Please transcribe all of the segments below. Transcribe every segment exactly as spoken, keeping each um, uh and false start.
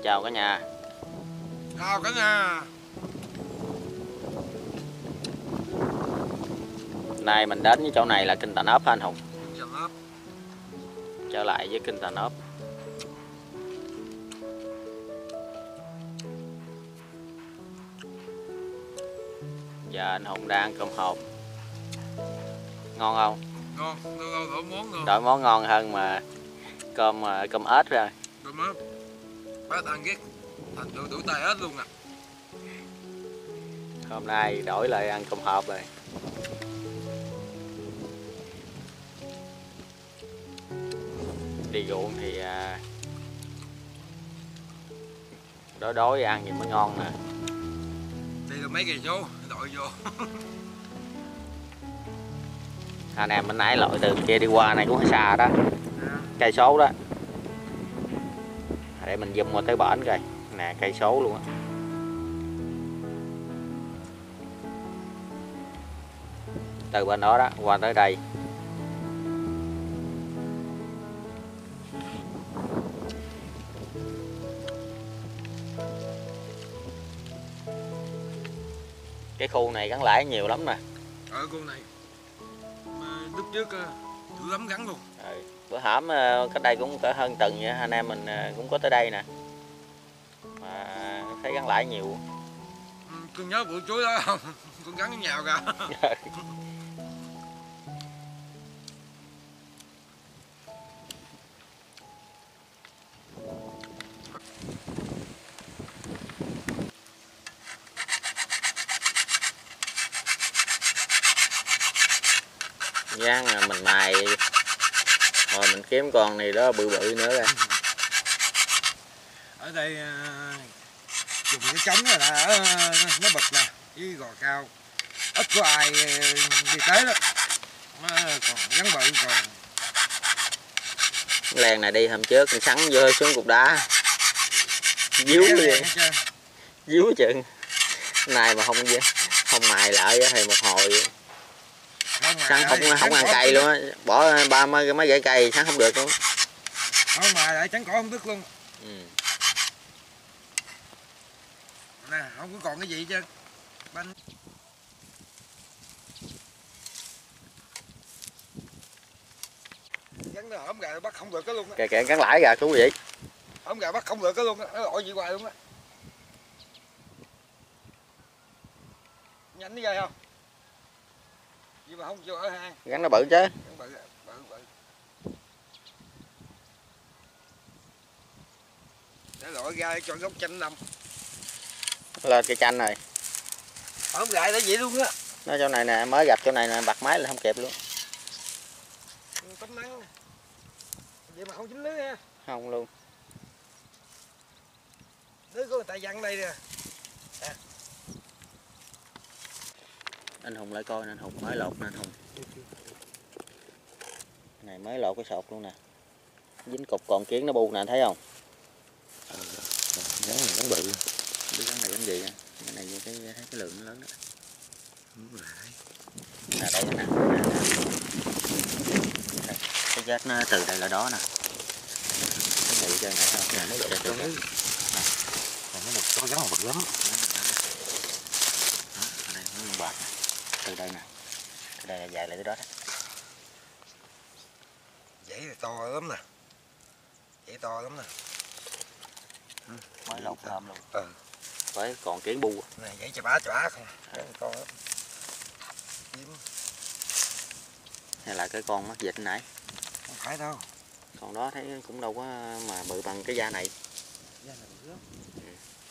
chào cả nhà. Chào cả nhà. Nay mình đến với chỗ này là Kinh Tà Nớp hả anh Hùng? Chào. Trở lại với Kinh Tà Nớp. Giờ anh Hùng đang ăn cơm hộp. Ngon không? Ngon, ngon, đổi món ngon. Đổi món ngon hơn mà cơm cơm ếch rồi. Cơm ếch. Bác ăn ghét. Thành đủ, đủ tay hết luôn nè. Hôm nay đổi lại ăn cơm hộp rồi. Đi ruộng thì à, đói đói ăn thì mới ngon nè. Đi được mấy cây số, đội vô. Anh em mình nãy lội từ kia đi qua này cũng hơi xa đó, cây số đó. Để mình zoom qua tới bển rồi nè, cây số luôn á. Từ bên đó đó qua tới đây. Cái khu này gắn lãi nhiều lắm nè. Ở khu này mà lúc trước dữ lắm gắn luôn. Ừ. Bữa hổm cách đây cũng cỡ hơn tuần vậy, anh em mình cũng có tới đây nè. Mà thấy gắn lãi nhiều. Ừ, con nhớ bụi chuối đó không? Con gắn cái nhào kìa. Giang là mình mài rồi mình kiếm con này đó bự bự nữa rồi. Ở đây dùng cái trống này là nó bật nè, với gò cao. Ít có ai đi tới đó. Nó còn gắn bự còn. Len này đi hôm trước con sắn vô xuống cục đá. Díu vậy. Díu chừng. Này mà không không mài lại thì một hồi sắn không không ăn cây luôn á, bỏ ba mấy mấy gãy cây sắn không được luôn. Không mà lại trắng cỏ không tức luôn. Ừ. Nè, không có còn cái gì chứ. Bánh. Gắn nó hổm gà bắt không được cái luôn á. Kìa kìa gắn lãi gà chú vậy. Hổm gà bắt không được cái luôn á, nó lội gì hoài luôn á. Nhanh như vậy không? Gì mà không chịu ở hang. Gắn nó bự chứ. Gắn bự, bự, bự. Để lội ra cho gốc chanh nằm. Lên cây chanh này. Hổm gà để vậy luôn á. Nó chỗ này nè, mới gặp chỗ này nè, bật máy là không kịp luôn. Tấm nắng. Vậy mà không dính lưới ha. Không luôn. Lưới của người ta dặn đây nè. À. Anh Hùng lại coi nè, anh Hùng mới lột nè anh Hùng. Này mới lột cái sọt luôn nè. Dính cục còn kiến nó bu nè, thấy không? Gắn này gắn bự. Biết gắn này gắn gì nè. Cái này cái thấy cái lượng nó lớn đó. Nè đây nè. Cái vết nó từ đây là đó nè. Cái này chơi này không? Nè nó chơi chơi. Còn nó một có gắn một bự lắm. Đó, ở đây nó bạc nè. Từ đây nè. Từ đây là dài lại tới đó đó. Dãy này to lắm nè. Dãy to lắm nè. Ừ, mới lột thơm luôn. Ừ. Với còn kiến bu. Này dãy chà bá chả không. À. To lắm. Diêm. Hay là cái con mắt vịt nãy? Không phải đâu. Còn đó thấy cũng đâu có mà bự bằng cái da này. Da này bự lắm. Ừ.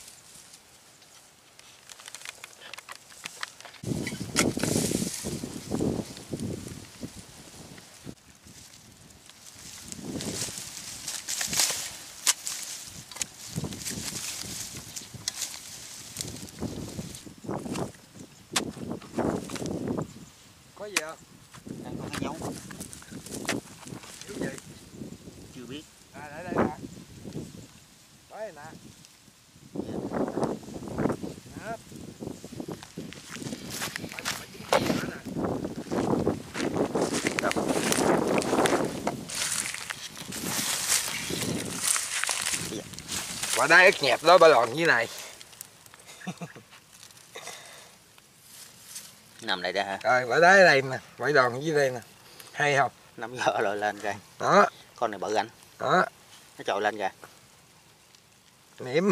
Có gì không? Đang có cái dấu. Dấu gì? Chưa biết. À để đây nè. Đấy nè. Đó. Phải phải chính gì nữa nè. Quả đá ướt nhẹp đó ba lòn như này. Nằm đây ra hả? Rồi quả đá ở đây nè, quả đòn dưới đây nè. Hay không? Nắm giò rồi lên kìa. Đó. Con này bự anh. Đó. Nó trội lên kìa. Niệm.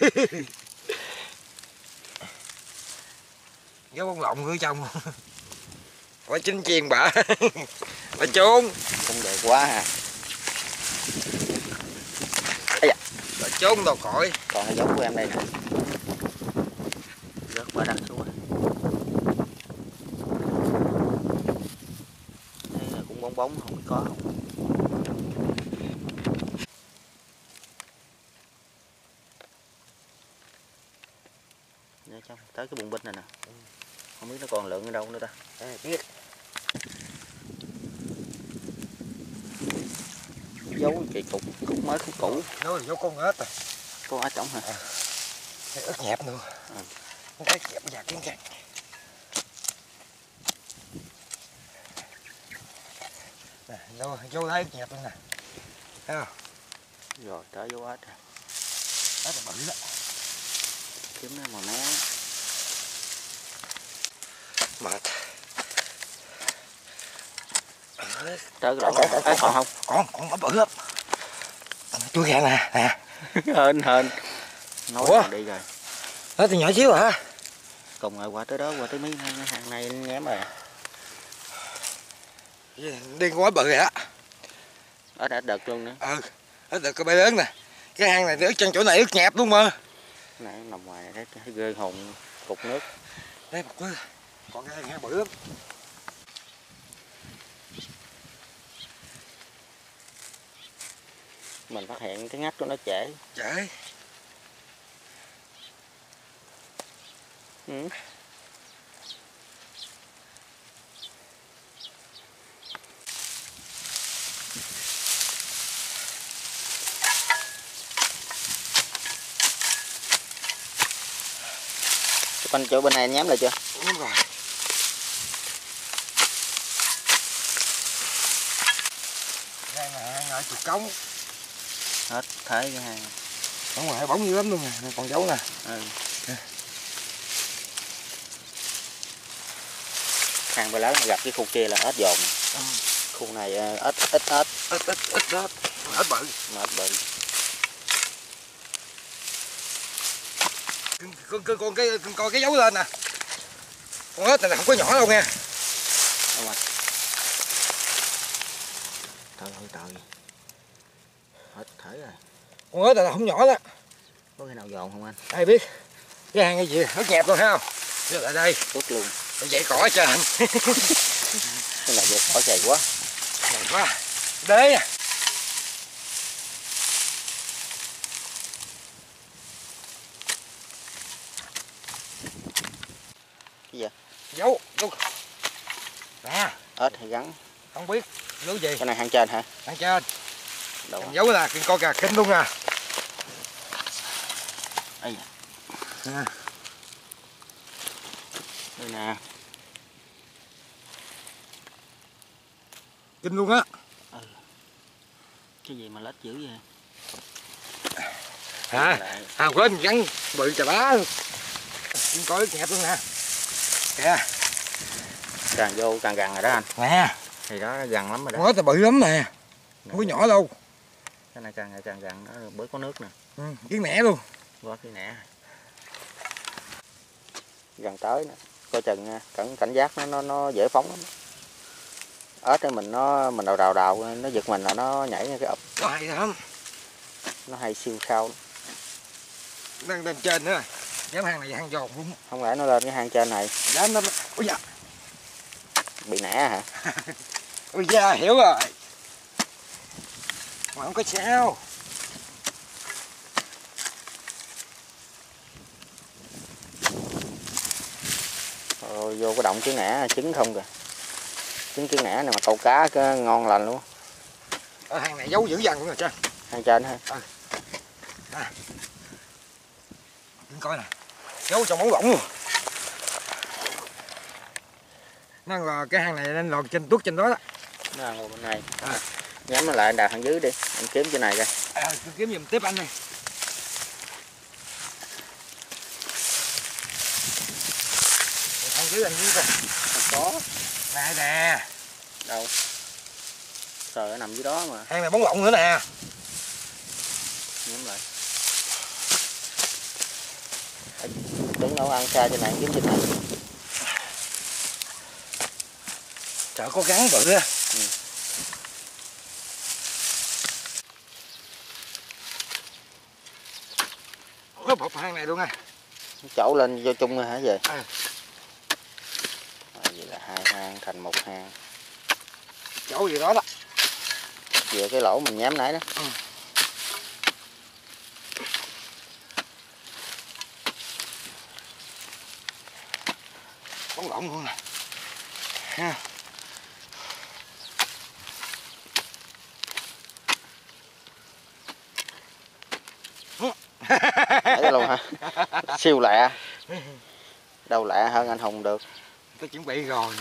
Dấu bông lộn ở trong. Quả chín chiên bả. Bà trốn. Không đẹp quá hả? Da. Bà trốn đâu khỏi. Còn cái giống của em đây nè. Rớt quả đất xuống. Đây là cũng bóng bóng không biết có không. Trong tới cái bụng binh này nè, không biết nó còn lượn ở đâu nữa ta. À, biết. Dấu kỳ cục, cục mới cục cũ. Nó là dấu con ếch à. Con ếch trống hả? À. Ếch nhẹp nữa. À. Con ếch nhẹp giặt kiến chặt. Nè, dấu, dấu đá ếch nhẹp luôn nè. Thấy không? Rồi tới dấu ếch rồi. Ếch là bự đó. Kiếm nó màu né. Mệt. Tới cái lỗ còn, còn, còn không? Còn, còn nó bự lắm. Chui ra nè, nè. Hên, hên. Nói Ủa? đi rồi. Đó thì nhỏ xíu hả? Cùng rồi qua tới đó, qua tới mấy hàng này nhém rồi. Đi quá bự rồi á. Ở đã đợt luôn nữa. Ừ, ở đợt cái bể lớn nè. Cái hang này ướt chân chỗ này ướt nhẹp luôn mà. Cái này nằm ngoài này thấy ghê hồn cục nước. Đây một cái. Còn cái hang bự lắm. Mình phát hiện cái ngách của nó trễ. Trễ. Ừ. Quanh chỗ bên này nhém lại chưa? Nhém rồi. Hang này hang ở trục cống. Hết thấy cái hang. Ở ngoài bóng dữ lắm luôn nè, còn dấu nè. Ừ. Hang bờ lớn mà gặp cái khu kia là ếch dồn. Ừ. Khu này ếch ít ếch. Ít ít ít đó. Ếch bự. Mà ếch bự. Con con con cái con coi cái dấu lên nè. Con ếch này là không có nhỏ đâu nha. Đâu mà. Trời ơi trời. Hết thấy rồi. Con ếch này là không nhỏ đó. Có cái nào dồn không anh? Ai biết. Cái hang cái gì nó nhẹp luôn thấy không? Đưa lại đây. Tốt luôn. Dậy cỏ cho anh. Cái này dậy cỏ dày quá. Dày quá. Đế nè. Cái gì? Dấu, dấu. Nè. Ếch hay gắn? Không biết. Dấu gì? Cái này hang trên hả? Hang trên. Đâu? Dấu là con cà kinh luôn à. Ây da. À. Đây nè. Kinh luôn á. Ừ. Cái gì mà lết dữ vậy? Hả? À, quên gắn bự chà bá. Con coi nhẹp luôn nè. Kìa. Càng vô càng gần rồi đó anh. Nè. Thì đó gần lắm rồi đó. Con ếch là bự lắm nè. Không có nhỏ đâu. Cái này càng ngày càng gần, nó bới có nước nè. Ừ, kiến nẻ luôn. Có cái nẻ. Gần tới nè. Coi chừng nha, cảnh cảnh giác nó nó nó dễ phóng lắm. Ếch ấy mình nó mình đào đào đào nó giật mình là nó nhảy ra cái ập. Có hay lắm. Nó hay siêu sao. Đang lên trên nữa. Dám hang này hang giòn luôn. Không lẽ nó lên cái hang trên này. Dám lắm. Ôi da. Bị nẻ hả? Ôi da, hiểu rồi. Mà không có sao. Rồi vô cái động trứng nẻ trứng không kìa. Trứng trứng nẻ này mà câu cá cái ngon lành luôn. Ở hang này giấu dữ dằn luôn rồi chứ. Hang trên hả? Ừ. À. Đừng coi nè. Giấu trong bóng lỏng luôn. Nó là cái hang này nên lọt trên tuốt trên đó đó. Nó ngồi bên này. À. Nhắm nó lại đào thằng dưới đi. Anh kiếm trên này coi. À, kiếm giùm tiếp anh đi. dưới anh dưới coi. Có. Nè nè. Đâu? Trời ơi, nằm dưới đó mà. Hang này bóng lộn nữa nè. Nhắm lại. Đứng nấu ăn xa trên này kiếm trên này. Trời có gắn bự á. Ừ. Có bọc hang này luôn à. Chậu lên vô chung rồi hả vậy? À. À, vậy là hai hang thành một hang. Chỗ gì đó đó. Vừa cái lỗ mình nhám nãy đó. Ừ. Bóng lộn luôn nè. Ha. Đấy luôn hả? Siêu lẹ. Đâu lẹ hơn anh Hùng được. Tôi chuẩn bị rồi.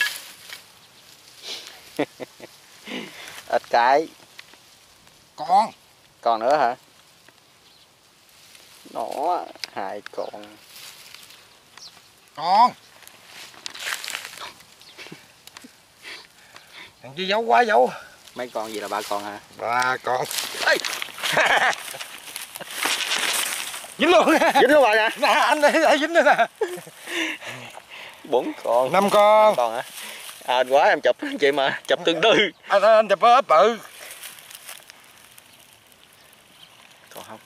Ít cái. Con. Còn nữa hả? Nó hai con. Con. Thằng chi giấu quá giấu. Mấy con gì là ba con hả? Ba con. Ê. Dính luôn. Dính luôn rồi nè. Nè anh đây, đây dính nữa nè. Bốn con. Năm con. Năm con hả? À quá em chụp chị mà, chụp tương tư. Anh anh chụp ớp bự. Còn không.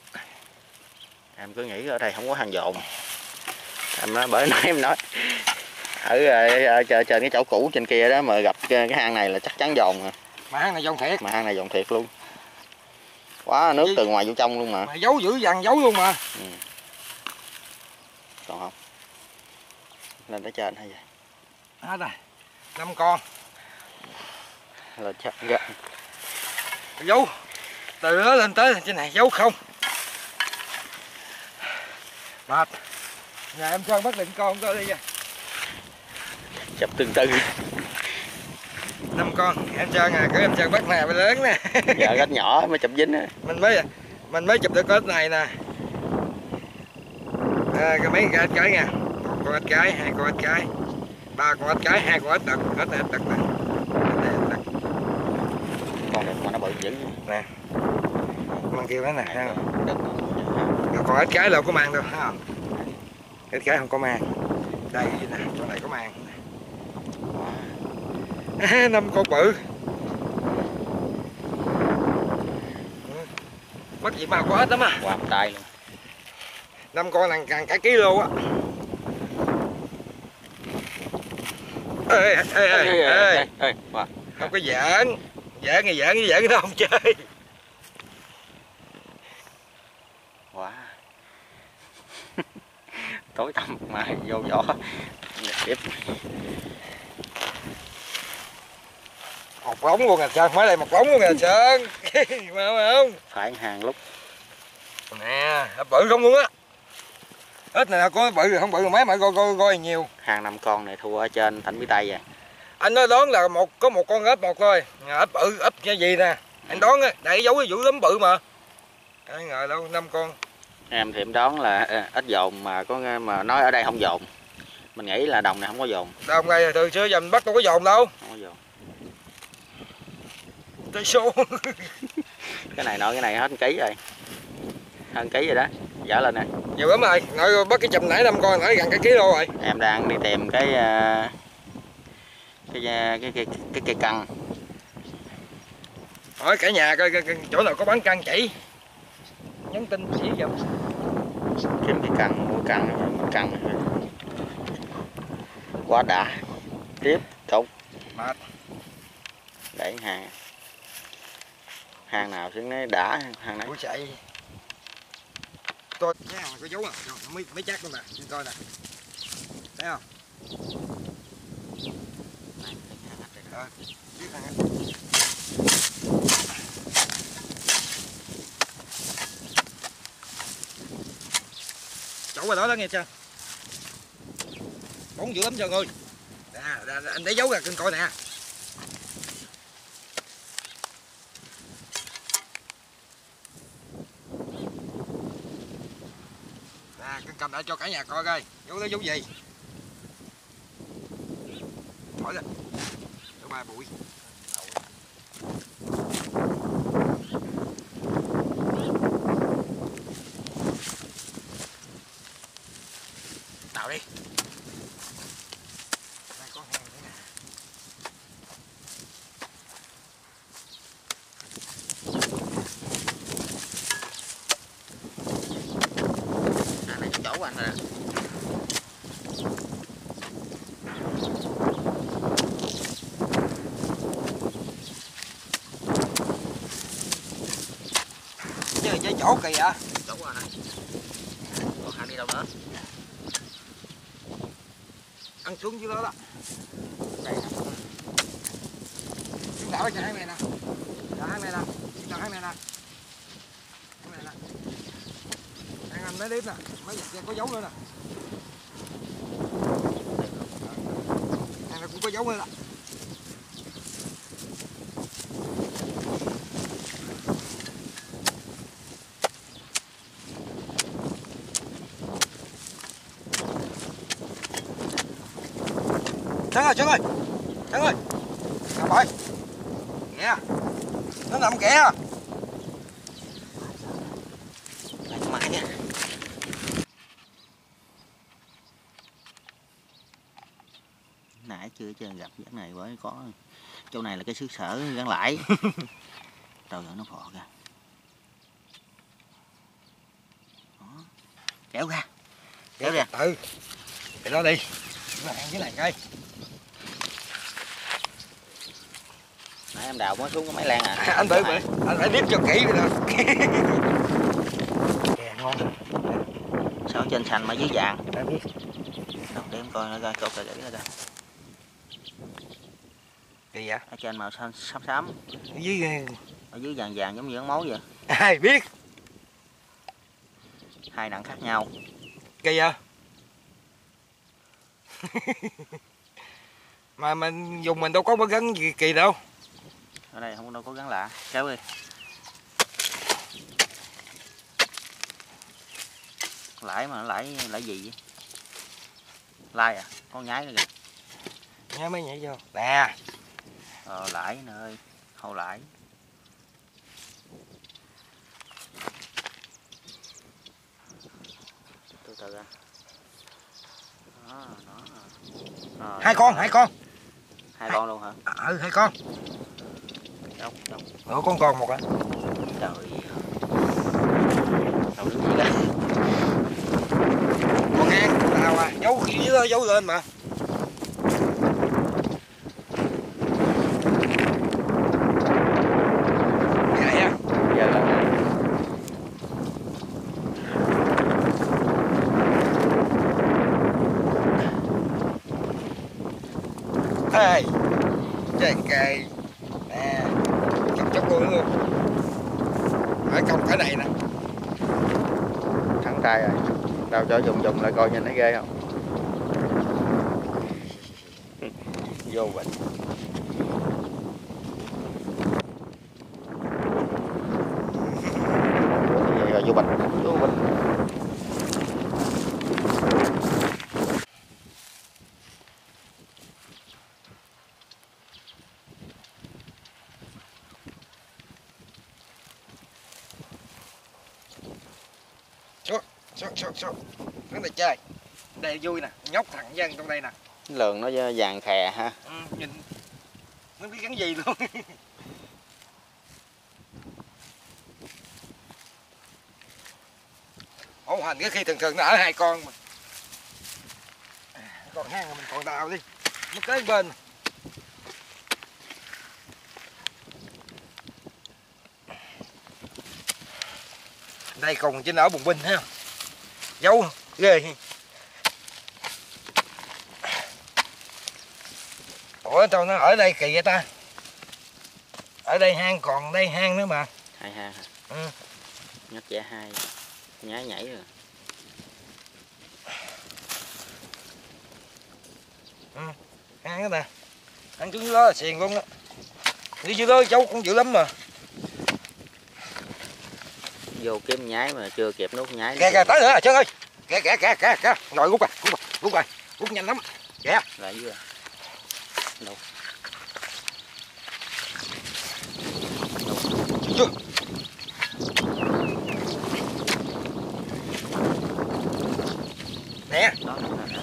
Em cứ nghĩ ở đây không có hang dồn. Em nói bởi nãy em nói ở, ở chờ, chờ cái chỗ cũ trên kia đó mà gặp cái hang này là chắc chắn dồn à. Mà hang này dồn thiệt. Mà hang này dồn thiệt luôn. Quá nước từ ngoài vô trong luôn mà. Mà giấu dữ dằn giấu luôn mà. Ừ. Còn không? Lên tới trên hay vậy? Hết rồi. Năm con. Lên trên gần. Giấu. Từ đó lên tới trên này giấu không. Mệt. Nhà em Sơn bắt định con coi đi nha. Chụp tương tư. Năm con. Em Sơn à, cứ em Sơn bắt nè, lớn nè. Giờ rất nhỏ mới chụp dính á. Mình mới mình mới chụp được cái này nè. À, cái mấy cái ếch cái nha. Một con ếch cái, hai con ếch cái, ba con ếch cái, hai con ếch đực, ếch này ếch đực nè. Con đực mà nó bự dữ. Nè. Con kêu đó nè, ha. Còn ếch cái là không có mang đâu, thấy không? Ếch cái không có mang. Đây nè, chỗ này có mang. À, năm con bự. Mất gì mà có hết lắm à. Quàm tay luôn. Năm con này càng cả kilo á. Ê ê ê ê ê. Không có giỡn. Giỡn thì giỡn, giỡn nó không chơi. Wow. Tối tăm mà vô vỏ. Tiếp. Một lóng luôn nè Sơn, mới đây một lóng luôn nè Sơn. Mà không? Phải hàng lúc. Nè, bự không luôn á. Ít này có bự rồi không bự rồi mấy mà coi coi coi nhiều. Hàng năm con này thua ở trên Tỉnh Bí Tây vậy. Anh nói đoán là một có một con ếch một thôi. Ếch bự ếch như gì nè. Anh đoán á, để giấu cái vũ lắm bự mà. Ai ngờ đâu năm con. Em thì em đoán là ít dồn mà có mà nói ở đây không dồn. Mình nghĩ là đồng này không có dồn. Đồng này từ xưa giờ mình bắt đâu có dồn đâu. Không có dồn. Tay số. Cái này nói cái này hết một ký rồi. Hơn ký rồi đó. Dở lên nè. Nhiều lắm rồi. Nói bắt cái chùm nãy năm con nãy gần cái ký lô rồi. Em đang đi tìm cái cái cái cái cái, cái cây căng. Hỏi cả nhà coi, coi, coi chỗ nào có bán căng chỉ. Nhắn tin chỉ giùm. Kiếm cái căng, mua căng, căng. Quá đã. Tiếp tục. Mệt. Để hàng. Hàng nào xứng đã hàng này. Ủa chạy. Tôi cái hàng này có dấu à? Rồi, mới mới chắc luôn nè, xin coi nè. Thấy không? À, biết thằng anh. Chỗ qua đó đó nghe chưa? Bóng dữ lắm Sơn ơi. À, anh để dấu ra cưng coi nè. À, cưng cầm lại cho cả nhà coi coi, dấu đó dấu gì? Thổi lên. Cho ba bụi. Đào đi. Đây có hang nữa nè. À này chỗ của anh rồi đó. Chứ chứ chỗ kìa. Chỗ của anh này. Còn Khang đi đâu nữa? Ăn xuống dưới đó đó. Đây nè. Chúng đảo cái hang này nè. Đảo hang này nè. Đảo hang này nè. Hang này nè. Hang anh mấy đếm nè. Mấy vật kia có dấu nữa nè. Hang này cũng có dấu nữa nè. Trắng ơi, Trắng ơi, Trắng ơi, nằm rồi, kìa, nó nằm kìa. Lại cho mãi nha. Nãy chưa chưa gặp cái này với có chỗ này là cái xứ sở gắn lãi. Trời ơi nó phò kìa. Đó. Kéo ra, kéo ra. Ừ, để nó đi, nó hang dưới này coi. Nãy em đào mới xuống có mấy lan à? À, anh tự vậy, anh phải điếp cho kỹ rồi đó. Kìa ngon. Sao trên xanh mà dưới vàng? Đã biết. Đâu để em coi nó coi, coi kỹ nó coi. Gì vậy? Ở trên màu xanh xám xám. Ở dưới ở dưới vàng vàng giống như ấn máu vậy. ai biết. Hai nặng khác nhau. Kìa. Mà mình dùng mình đâu có gắn gì kỳ đâu. Ở đây không đâu có gắn lạ. Kéo đi. Lãi mà lãi lãi gì vậy? Lai à? Con nhái nữa kìa. Nhái mới nhảy vô. Nè. Ờ lãi nè ơi. Hầu lãi. Từ từ ra. Đó, đó. Rồi. Hai con, hai con. Hai con luôn hả? Ừ, hai con. Đâu, đâu. Ủa con còn một à? Trời. Đâu đứng gì đó. Con ngang, tao à, giấu dưới đó, giấu lên mà. Vậy à? Giờ là Ê, trái cây nè, chọc chọc luôn luôn. Ở trong cái này nè. thẳng tay rồi. Đâu cho dùng dùng lại coi nhìn thấy ghê không? Vô bệnh. Vậy rồi vô bịch, vô bịch. Xuống, xuống, xuống, xuống. Đứng đây chơi. Đây vui nè, nhóc thằng dân trong đây nè. Lường nó vàng khè ha. Ừ, nhìn nó biết gắn gì luôn. Ổ hành cái khi thường thường nó ở hai con mà. Còn hang mình còn đào đi. Nó kế bên. Đây còn trên ở bùng binh ha. Dấu ghê. Ủa tao nó ở đây kỳ vậy ta? Ở đây hang còn đây hang nữa mà. Hai hang hả? Ừ. Nhắc vẽ hai. Nhái nhảy rồi. Ừ. Hang đó nè. Hang xuống dưới đó là xiền luôn đó. Đi dưới đó cháu cũng dữ lắm mà. Vô kiếm nhái mà chưa kịp nút nhái. Kìa kìa tới nữa à Trơn ơi. Kìa kìa kìa kìa kìa. Rồi rút rồi, rút rồi, rút rồi. Rút nhanh lắm. Kìa. Lại dưới. Đâu? Chưa. Nè. Đó,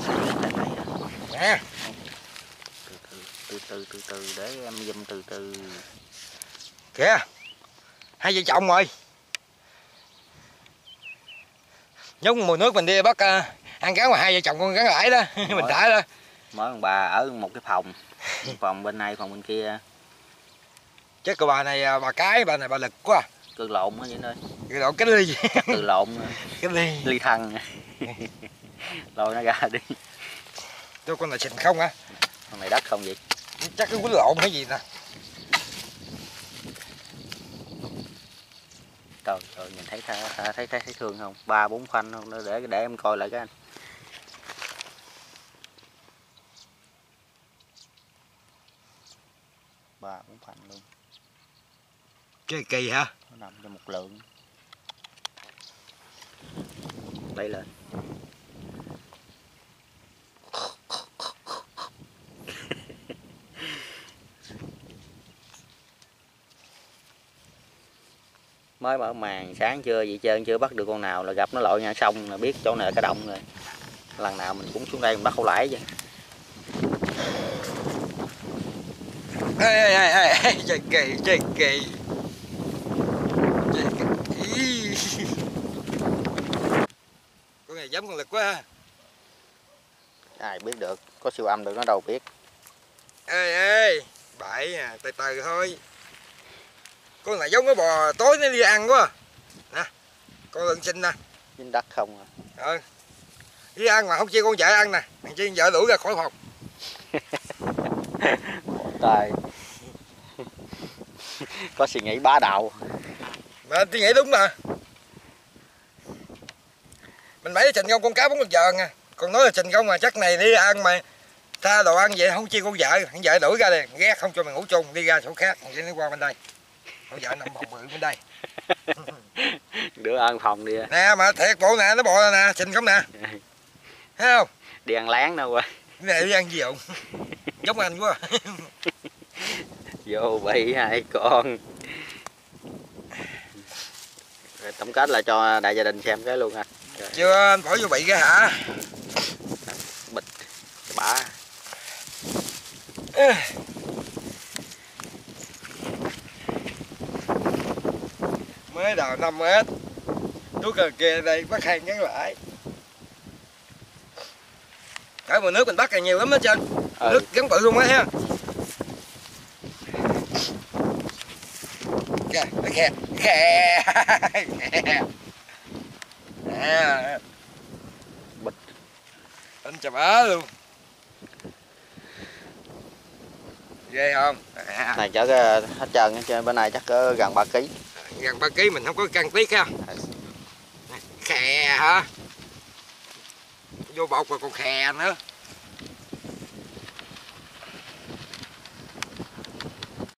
Nè. Từ từ từ từ để em zoom từ từ. Kìa. Hai vợ chồng rồi. Giống mùa nước mình đi bắt uh, ăn cá mà hai vợ chồng con cá lại đó. Mình đã đó. Mới ông bà ở một cái phòng. Phòng bên này, phòng bên kia. Chết cô bà này, bà cái, bà này bà lực quá. Cự lộn á vậy thôi. Cự lộn cái ly. Cự lộn. Cái ly. Ly thân. Lôi nó ra đi. Cho con này xịn không hả? Con này đất không vậy? Chắc cái quýnh lộn hay gì nè. Trời ơi, nhìn thấy thấy thấy thấy, thấy thương không? Ba bốn khoanh không? Để để em coi lại cái anh. Ba bốn khoanh luôn. Cái kỳ hả? Nó nằm trong một lượng. Đây lên. Mới mở màn sáng chưa vậy trơn, chưa bắt được con nào là gặp nó lội ngang sông là biết chỗ này là cái đông rồi. Lần nào mình cũng xuống đây mình bắt không lãi chứ. Ê ê ê ê, chơi kỳ, chơi kỳ. Chơi kỳ. Con này giống con lực quá ha. Ai biết được, có siêu âm được nó đâu biết. Ê ê, bậy à, từ từ thôi. Con này giống cái bò tối nó đi ăn quá. Nè, con lợn xinh nè. Dính đất không à. Ừ. Đi ăn mà không chia con vợ ăn nè, thằng chi vợ đuổi ra khỏi phòng. Tài. Có suy nghĩ bá đạo. Mà tôi nghĩ đúng mà. Mình mấy trình không con cá bốn giờ nha. Còn nói là trình không mà chắc này đi ăn mà tha đồ ăn vậy không chia con vợ, thằng vợ đuổi ra đây, ghét không cho mình ngủ chung, đi ra chỗ khác, thằng nó qua bên đây. Con vợ nằm phòng bự bên đây. Đứa ăn phòng đi. Nè mà thiệt bộ nè, nó bò ra nè, trình không nè. Thấy không? Đi ăn láng đâu qua. Cái này đi ăn gì không? Giống anh quá. Vô bầy hai con. Rồi tổng kết là cho đại gia đình xem cái luôn anh. Rồi. Chưa, anh bỏ vô bị cái hả? Bịch bả. Mới đầu năm mét. Tú cờ kia đây bắt hai ngắn lại. Ở mùa nước mình bắt càng nhiều lắm hết trơn. Ừ. Nước gắn bự luôn á ha. Kìa, nó khe. Khe. Nè. Bịch. Anh chà bá luôn. Ghê không? À. Này chở hết trơn trên bên này chắc cỡ gần ba ký. Gần ba ký mình không có cân tiết ha. Khè hả? Vô bọc rồi còn khè nữa.